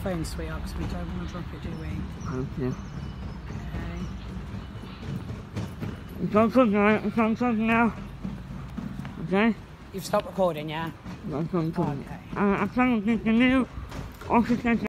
phone, sweetheart, because we don't want to drop it, do we? Thank you. Okay. It's all good now. It's all good now. Okay? You've stopped recording, yeah? That's all good. Okay. I'm trying to get the new office.